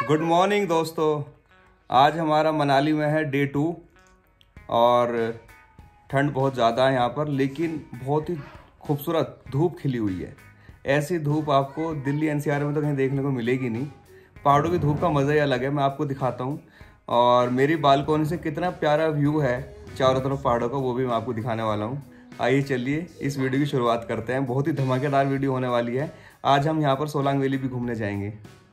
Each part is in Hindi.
गुड मॉर्निंग दोस्तों। आज हमारा मनाली में है डे 2 और ठंड बहुत ज़्यादा है यहाँ पर, लेकिन बहुत ही खूबसूरत धूप खिली हुई है। ऐसी धूप आपको दिल्ली एनसीआर में तो कहीं देखने को मिलेगी नहीं। पहाड़ों की धूप का मज़ा ही अलग है। मैं आपको दिखाता हूँ और मेरी बालकोनी से कितना प्यारा व्यू है चारों तरफ पहाड़ों का, वो भी मैं आपको दिखाने वाला हूँ। आइए चलिए इस वीडियो की शुरुआत करते हैं। बहुत ही धमाकेदार वीडियो होने वाली है। आज हम यहाँ पर सोलांग वैली भी घूमने जाएंगे।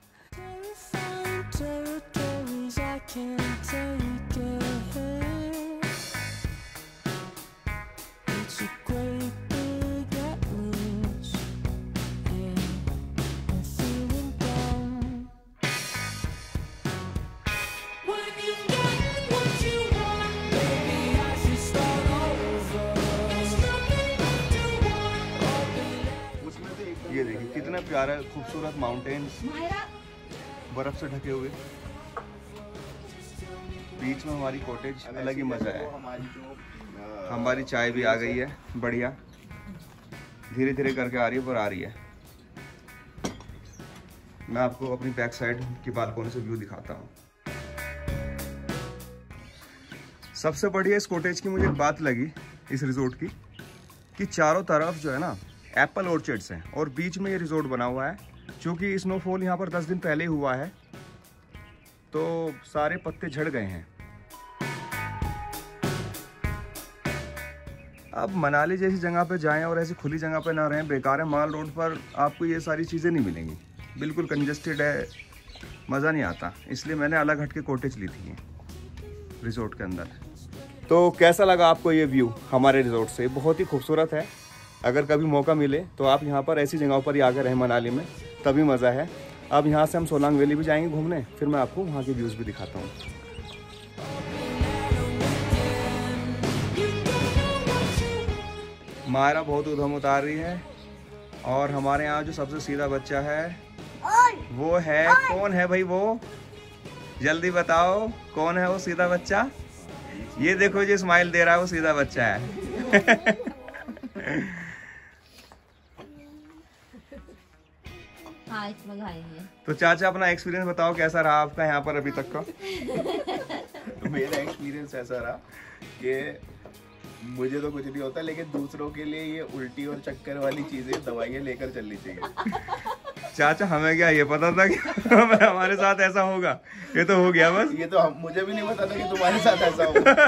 ये देखिए कितना प्यारा खूबसूरत माउंटेन्स बर्फ से ढके हुए, बीच में हमारी कॉटेज, अलग ही मजा है। हमारी चाय भी आ गई है, बढ़िया धीरे धीरे करके आ रही है, पर आ रही है। मैं आपको अपनी बैक साइड की बालकोनी से व्यू दिखाता हूँ। सबसे बढ़िया इस कॉटेज की मुझे एक बात लगी इस रिजोर्ट की, कि चारों तरफ जो है ना एप्पल ऑर्चर्ड्स हैं और बीच में ये रिजोर्ट बना हुआ है। क्योंकि स्नोफॉल यहाँ पर 10 दिन पहले हुआ है तो सारे पत्ते झड़ गए हैं। अब मनाली जैसी जगह पे जाएं और ऐसी खुली जगह पे ना रहें, बेकार है। माल रोड पर आपको ये सारी चीज़ें नहीं मिलेंगी, बिल्कुल कंजेस्टेड है, मज़ा नहीं आता। इसलिए मैंने अलग हट के कॉटेज ली थी रिजोर्ट के अंदर। तो कैसा लगा आपको ये व्यू हमारे रिजोर्ट से? बहुत ही खूबसूरत है। अगर कभी मौका मिले तो आप यहाँ पर ऐसी जगहों पर ही आकर रहें मनाली में, तभी मज़ा है। अब यहाँ से हम सोलांग वैली भी जाएंगे घूमने, फिर मैं आपको वहाँ के व्यूज़ भी दिखाता हूँ। मायरा बहुत उधम उतार रही है और हमारे यहाँ जो सबसे सीधा बच्चा है वो है, कौन है भाई वो? जल्दी बताओ कौन है वो सीधा बच्चा? ये देखो जो स्माइल दे रहा है वो सीधा बच्चा है। हाँ, इसमें खाएंगे। तो चाचा अपना एक्सपीरियंस बताओ, कैसा रहा आपका यहाँ पर अभी तक का? तो मेरा एक्सपीरियंस ऐसा रहा कि मुझे तो कुछ नहीं होता, लेकिन दूसरों के लिए ये उल्टी और चक्कर वाली चीजें, दवाइयाँ लेकर चलनी चाहिए। चाचा हमें क्या ये पता था कि हमारे साथ ऐसा होगा? ये तो हो गया बस। ये तो मुझे भी नहीं पता था कि तुम्हारे साथ ऐसा होगा।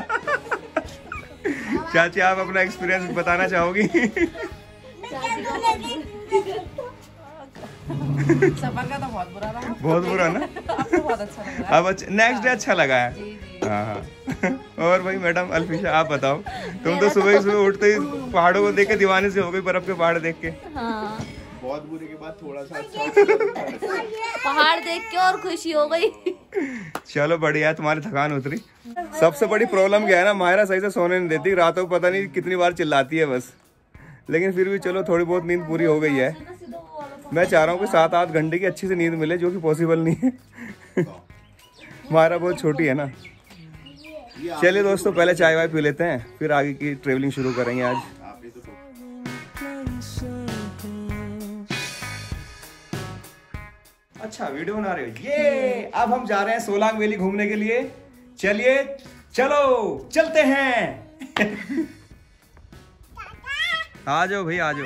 चाची आप अपना एक्सपीरियंस बताना चाहोगी? सफर का तो बहुत बुरा रहा। बहुत बुरा ना? आपको बहुत अच्छा लगा? अब नेक्स्ट डे अच्छा लगा है। हाँ। और भाई मैडम अल्फिशा आप बताओ, तुम तो सुबह सुबह उठते ही पहाड़ों को देख के दीवाने से हो गई, बर्फ के पहाड़ देख के। हाँ। बहुत बुरे के बाद थोड़ा सा अच्छा पहाड़ देख के और खुशी हो गई। चलो बढ़िया है, तुम्हारी थकान उतरी। सबसे बड़ी प्रॉब्लम क्या है ना, मायरा सही से सोने नहीं देती, रातों को पता नहीं कितनी बार चिल्लाती है बस। लेकिन फिर भी चलो थोड़ी बहुत नींद पूरी हो गई है। मैं चाह रहा हूँ कि 7-8 घंटे की अच्छी से नींद मिले, जो कि पॉसिबल नहीं है। मायरा बहुत छोटी है ना। चलिए दोस्तों, पहले चाय वाय पी लेते हैं, फिर आगे की ट्रेवलिंग शुरू करेंगे आज। अच्छा वीडियो बना रहे हो ये? अब हम जा रहे हैं सोलांग वैली घूमने के लिए। चलिए चलो चलते हैं। आ जाओ भाई, आ जाओ।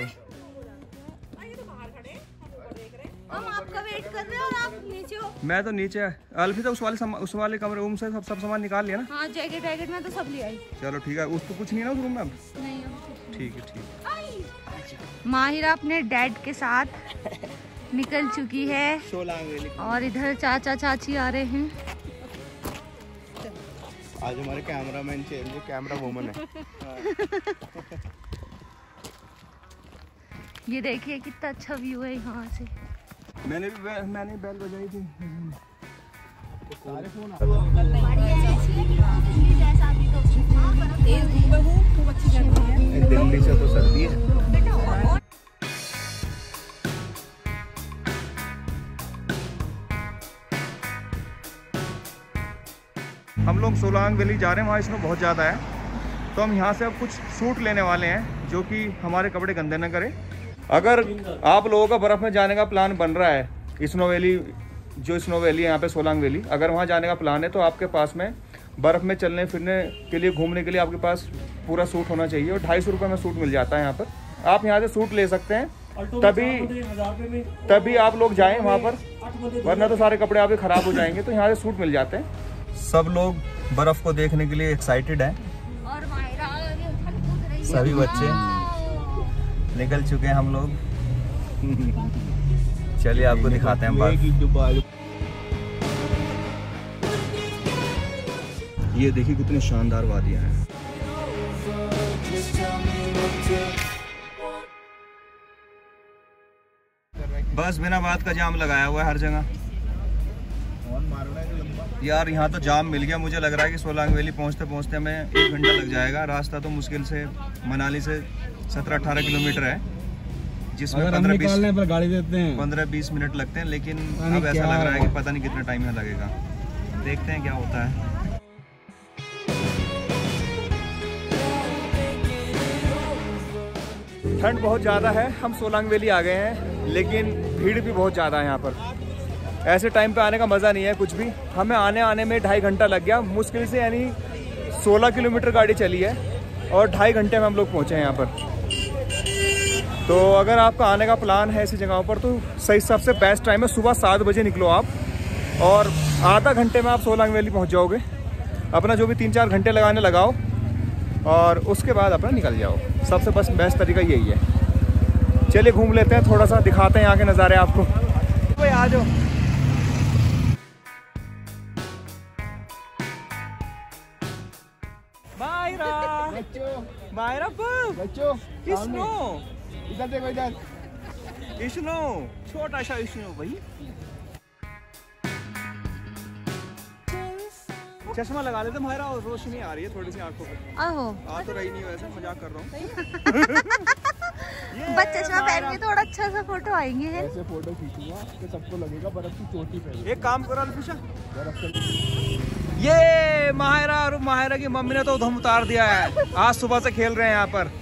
हम आपका वेट कर रहे हैं और आप नीचे हो। मैं तो नीचे। अल्फी तो उस वाले कमरे रूम से सब सामान निकाल लिया ना? हाँ, जैकेट वैकेट में तो सब ले आई। चलो ठीक है, उसको कुछ नहीं है ना उस रूम में अब? नहीं, ठीक है ठीक है। माहिरा अपने डैड के साथ निकल चुकी है सोलांग वैली। और इधर चाचा चाची आ रहे हैं। आज हमारे कैमरामैन चेंज है, कैमरा वुमन है। ये देखिए कितना अच्छा व्यू है यहाँ से। मैंने बेल बजाई थी। सारे फोन दिल्ली से तो सर्दी है। हम लोग सोलांग वैली जा रहे हैं, वहाँ स्नो बहुत ज़्यादा है, तो हम यहाँ से अब कुछ सूट लेने वाले हैं जो कि हमारे कपड़े गंदे न करें। अगर आप लोगों का बर्फ़ में जाने का प्लान बन रहा है स्नो वैली जो स्नो वैली है यहाँ पे सोलांग वैली, अगर वहाँ जाने का प्लान है तो आपके पास में बर्फ़ में चलने फिरने के लिए, घूमने के लिए आपके पास पूरा सूट होना चाहिए और 250 रुपये में सूट मिल जाता है यहाँ पर। आप यहाँ से सूट ले सकते हैं, तभी आप लोग जाएं वहाँ पर, वरना तो सारे कपड़े आपके ख़राब हो जाएंगे। तो यहाँ से सूट मिल जाते हैं। सब लोग बर्फ़ को देखने के लिए एक्साइटेड हैं और सभी बच्चे निकल चुके हैं हम लोग। चलिए आपको दिखाते हैं बर्फ। ये देखिए कितनी शानदार वादियाँ हैं। बस बिना बात का जाम लगाया हुआ है हर जगह। यार यहाँ तो जाम मिल गया। मुझे लग रहा है कि सोलांग वैली पहुँचते पहुँचते हमें 1 घंटा लग जाएगा। रास्ता तो मुश्किल से मनाली से 17-18 किलोमीटर है, जिसमें 15-20 मिनट लगते हैं। लेकिन अब ऐसा लग रहा है कि पता नहीं कितना टाइम यहाँ लगेगा। देखते हैं क्या होता है। ठंड बहुत ज़्यादा है। हम सोलांग वैली आ गए हैं, लेकिन भीड़ भी बहुत ज़्यादा है यहाँ पर। ऐसे टाइम पे आने का मज़ा नहीं है कुछ भी। हमें आने में 2.5 घंटा लग गया मुश्किल से, यानी 16 किलोमीटर गाड़ी चली है और 2.5 घंटे में हम लोग पहुँचे हैं यहाँ पर। तो अगर आपका आने का प्लान है ऐसी जगहों पर तो सही सबसे बेस्ट टाइम है सुबह 7 बजे निकलो आप, और आधा घंटे में आप सोलांग वैली पहुँच जाओगे। अपना जो भी 3-4 घंटे लगाने लगाओ और उसके बाद अपना निकल जाओ। सबसे बस बेस्ट तरीका यही है। चलिए घूम लेते हैं, थोड़ा सा दिखाते हैं यहाँ के नज़ारे आपको। भाई आ जाओ। मायरा बच्चों इधर देखो, इधर विष्णु, छोटा सा विष्णु भाई। चश्मा लगा लेते मायरा, और रोशनी आ रही है थोड़ी सी आंखों पे। आ तो रही नहीं, वैसे मजाक कर रहा हूँ। बच्चे चश्मा पहन के थोड़ा अच्छा सा फोटो आएंगे। ऐसे फोटो खींचूंगा कि सबको लगेगा बर्फ की चोटी पे। एक काम करो अल्फिशा, ये माहिरा और माहिरा की मम्मी ने तो धूम उतार दिया है। आज सुबह से खेल रहे हैं यहाँ पर।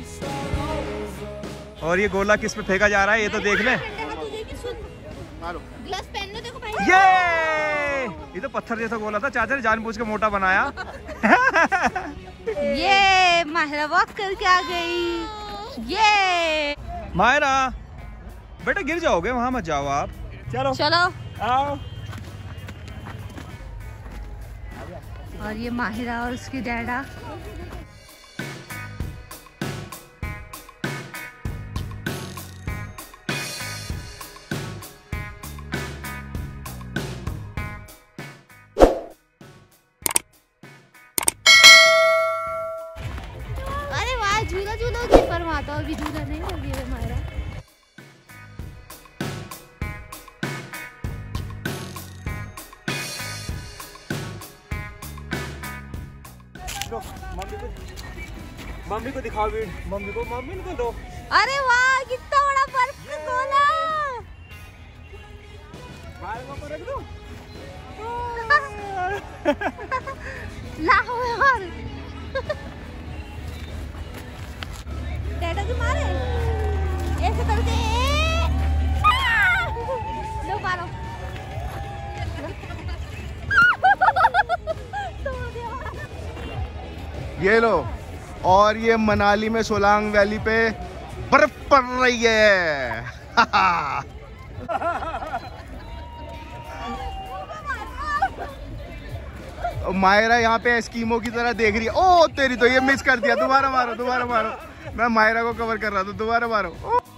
और ये गोला किस पे फेंका जा रहा है ये तो देख ले। ये तो पत्थर जैसा गोला था, चाचा ने जानबूझ के मोटा बनाया। ये माहिरा वॉक करके आ गई। ये माहिरा बेटा गिर जाओगे, वहां मत जाओ आप। चलो चलो आओ। और ये माहिरा और उसकी डैडा। अरे वाह, झूला झूला की पर वहां तो अभी झूला नहीं लगी है माहिरा। मम्मी को दिखाओ वीड, मम्मी को दो। अरे वाह, कितना बड़ा बर्फ का गोला। रख दो। लाओ यार। डैडा की मारे ऐसे करके। लो मारो। ये लो, और ये मनाली में सोलांग वैली पे बर्फ पड़ रही है। मायरा यहाँ पे एस्कीमो की तरह देख रही है। ओ तेरी तो ये मिस कर दिया। दोबारा मारो, दोबारा मारो। मैं मायरा को कवर कर रहा था, दोबारा मारो।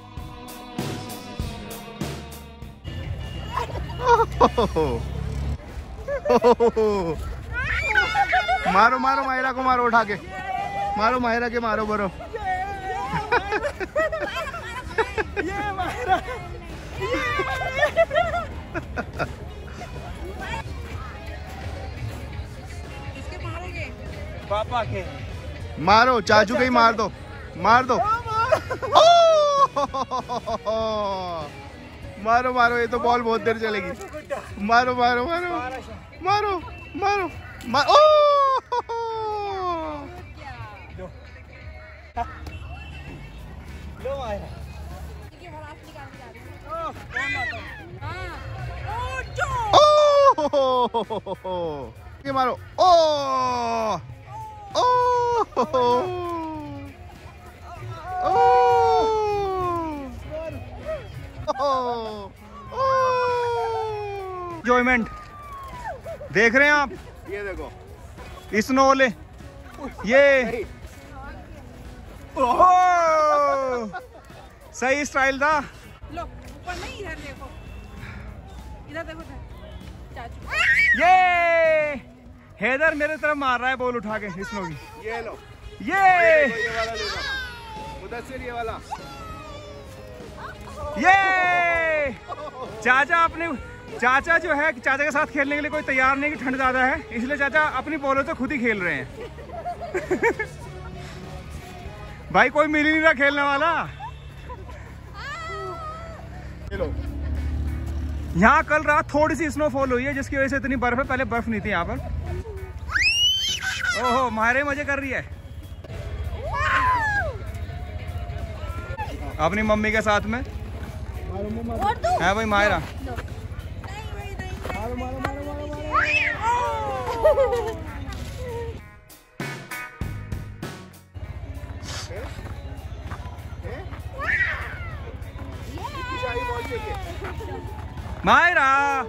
मारो मारो मायरा को, मारो उठा के मारो, मायरा के मारो बर्फ। ये मायरा। किसके मारोगे? पापा के मारो, चाचू के ही मार दो, मार दो। मारो मारो, ये तो बॉल बहुत देर चलेगी। मारो मारो मारो मारो मारो मारो। लो मायरा। हाँ। ये मारो। ओ ओ एंजॉयमेंट देख रहे हैं आप, ये देखो स्नो ले, ये सही स्टाइल था। लो ऊपर नहीं, इधर देखो, इधर देखो चाचू। ये हैदर मेरे तरफ मार रहा है बॉल उठा के स्नो की। ये लो, ये वाला लेना, मुदस्सिर ये वाला। ये चाचा अपने चाचा जो है, चाचा के साथ खेलने के लिए कोई तैयार नहीं, कि ठंड ज्यादा है, इसलिए चाचा अपनी बॉलों से खुद ही खेल रहे हैं। भाई कोई मिल ही नहीं रहा खेलने वाला। यहाँ कल रात थोड़ी सी स्नोफॉल हुई है, जिसकी वजह से इतनी बर्फ है, पहले बर्फ नहीं थी यहाँ पर। ओहो मायरे मजे कर रही है अपनी मम्मी के साथ में। है भाई मायरा। मायरा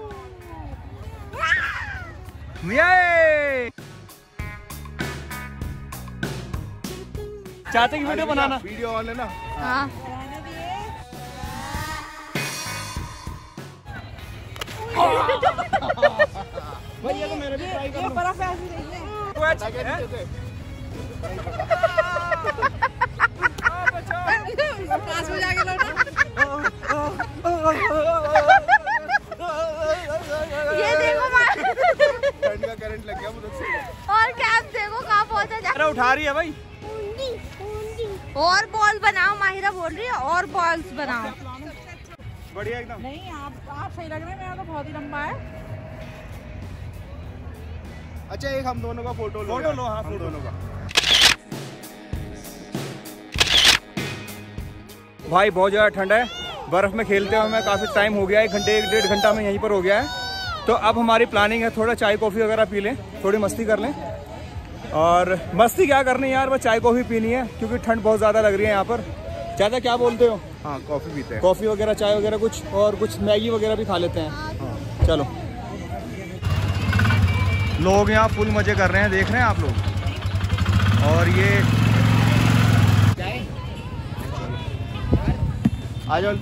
ये चाचा की वीडियो बनाना, वीडियो ऑन है ना। हाँ भैया तो मेरे भी ट्राई कर ये बर्फ ऐसी नहीं है। पास हो जाके लो ना। ये देखो ठंड का करंट लग गया मुझसे। और कैप देखो कहाँ पहुंचा जा। अरे उठा रही है भाई। और बॉल बनाओ, माहिरा बोल रही है और बॉल्स बनाओ। बढ़िया एकदम। नहीं आप सही लग रहे हैं, मेरा तो बहुत ही लंबा है। अच्छा एक हम दोनों का फोटो लो। फोटो लो, हाँ हम फोटो दोनों का। भाई बहुत ज़्यादा ठंड है, बर्फ़ में खेलते हुए हमें काफ़ी टाइम हो गया है, 1 घंटे 1-1.5 घंटा में यहीं पर हो गया है। तो अब हमारी प्लानिंग है थोड़ा चाय कॉफ़ी वगैरह पी लें, थोड़ी मस्ती कर लें। और मस्ती क्या करनी है यार, बस चाय कॉफ़ी पीनी है, क्योंकि ठंड बहुत ज़्यादा लग रही है यहाँ पर। चाचा क्या बोलते हो? हाँ कॉफी पीते हैं। कॉफ़ी वगैरह चाय वगैरह कुछ, और कुछ मैगी वगैरह भी खा लेते हैं। हाँ। चलो लोग यहाँ फुल मज़े कर रहे हैं, देख रहे हैं आप लोग। और ये आ जाओ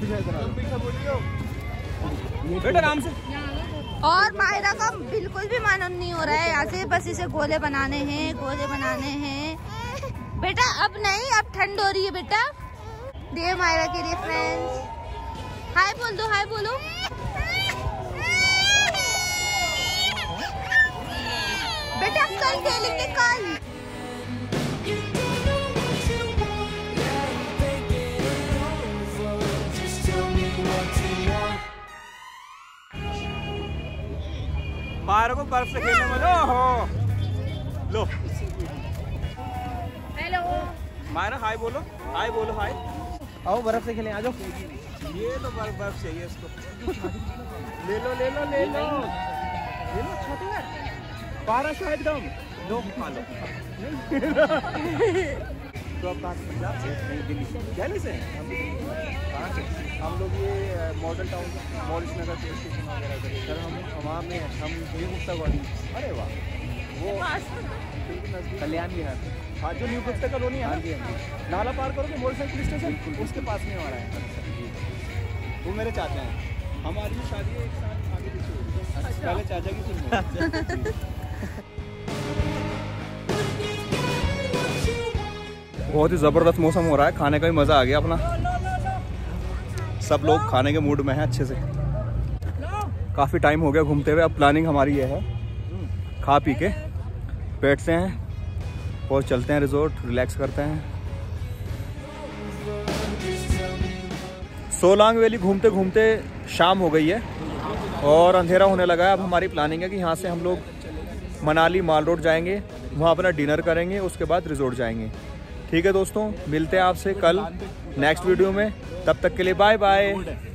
बेटा आराम से। और माहिरा का बिल्कुल भी मन नहीं हो रहा है यहाँ से, बस इसे गोले बनाने हैं, गोले बनाने हैं। बेटा अब नहीं, अब ठंड हो रही है बेटा। दिए माहिरा के लिए फ्रेंड्स, हाय बोल दो, हाय बोलो। बेटा कल खेलेंगे, कल। मायरा को बर्फ से खेलने में ओहो लो। हेलो मायरा हाय बोलो, हाय बोलो, हाय। आओ बर्फ से खेलें, आ जाओ। ये तो बर्फ चाहिए इसको। ले लो ले लो ले लो ले लो, छोटे है पारा शायद दम लो खा लो। तो अब कहाँ से? पंजाब से? नहीं दिल्ली से। कहाँ से? हम लोग ये model town Morris Nagar police station वगैरह से। सर हम वहाँ में हम न्यू गुप्ता कॉलोनी। अरे वाह, वो कल्याण विहार। हाँ जो न्यू गुप्ता कॉलोनी है। हाँ जी हाँ जी। नाला पार करोगे मॉरिस नगर पुलिस स्टेशन, उसके पास में हमारा है। वो मेरे चाचा हैं, हमारी भी शादी है एक साथ आगे पीछे हुई। पहले चाचा की सुनो। बहुत ही ज़बरदस्त मौसम हो रहा है, खाने का भी मज़ा आ गया अपना। सब लोग खाने के मूड में हैं अच्छे से। काफ़ी टाइम हो गया घूमते हुए, अब प्लानिंग हमारी ये है, खा पी के बैठते हैं और चलते हैं रिजॉर्ट, रिलैक्स करते हैं। सोलांग वैली घूमते घूमते शाम हो गई है और अंधेरा होने लगा है। अब हमारी प्लानिंग है कि यहाँ से हम लोग मनाली माल रोड जाएंगे, वहाँ अपना डिनर करेंगे, उसके बाद रिजॉर्ट जाएंगे। ठीक है दोस्तों, मिलते हैं आपसे कल नेक्स्ट वीडियो में, तब तक के लिए बाय बाय।